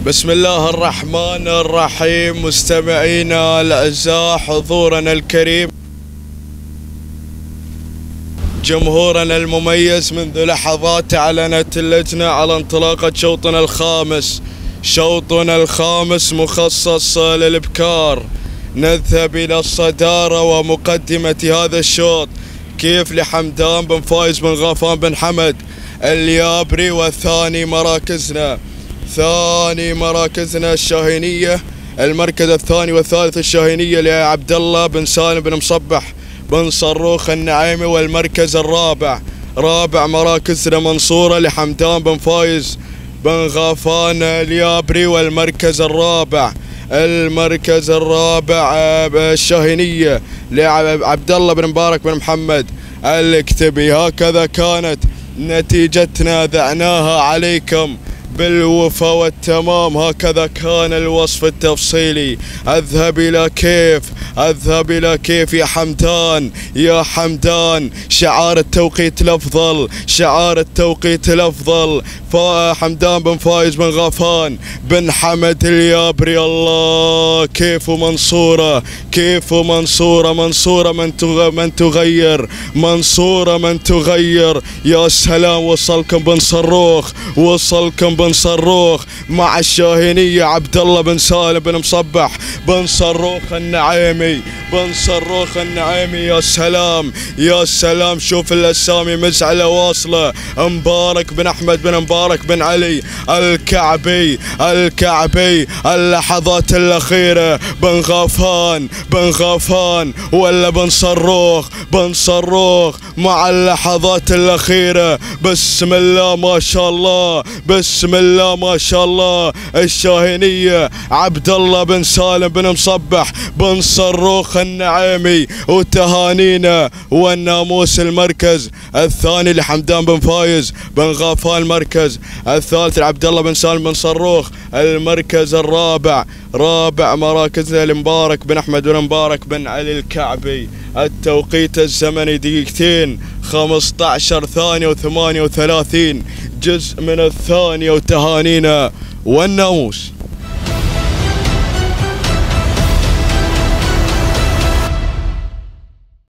بسم الله الرحمن الرحيم. مستمعينا الأعزاء، حضورنا الكريم، جمهورنا المميز، منذ لحظات أعلنت اللجنة على انطلاقة شوطنا الخامس مخصص للإبكار. نذهب إلى الصدارة ومقدمة هذا الشوط كيف لحمدان بن فايز بن غفان بن حمد اليابري، وثاني مراكزنا الشاهينية. المركز الثاني والثالث الشاهينية لعبد الله بن سالم بن مصبح بن صروخ النعيمي. والمركز رابع مراكزنا منصورة لحمدان بن فايز بن غفان اليابري. والمركز الرابع الشاهينية لعبد الله بن مبارك بن محمد الكتبي. هكذا كانت نتيجتنا، ذعناها عليكم بالوفا والتمام. هكذا كان الوصف التفصيلي. اذهب الى كيف يا حمدان شعار التوقيت الافضل فحمدان بن فايز بن غفان بن حمد اليابري. الله، كيف منصورة من تغير. يا سلام، وصلكم بن صروخ مع الشاهينية عبد الله بن سالم بن مصبح بن صروخ النعيمي. يا سلام، شوف الاسامي مزعلة واصلة. مبارك بن احمد بن مبارك بن علي الكعبي. اللحظات الاخيرة بن غفان ولا بن صروخ مع اللحظات الاخيرة. بسم الله ما شاء الله. الشاهينية عبد الله بن سالم بن مصبح بن صروخ النعيمي، وتهانينا والناموس. المركز الثاني لحمدان بن فايز بن غفان، المركز الثالث لعبد الله بن سالم بن صروخ. المركز رابع مراكزنا لمبارك بن احمد بن مبارك بن علي الكعبي. التوقيت الزمني 2 15 ثانية و38 جزء من الثانية، وتهانينا والناموس.